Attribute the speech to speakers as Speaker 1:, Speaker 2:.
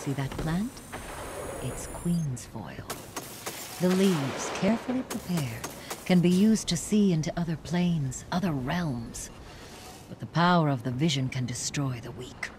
Speaker 1: See that plant? It's Queensfoil. The leaves, carefully prepared, can be used to see into other planes, other realms. But the power of the vision can destroy the weak.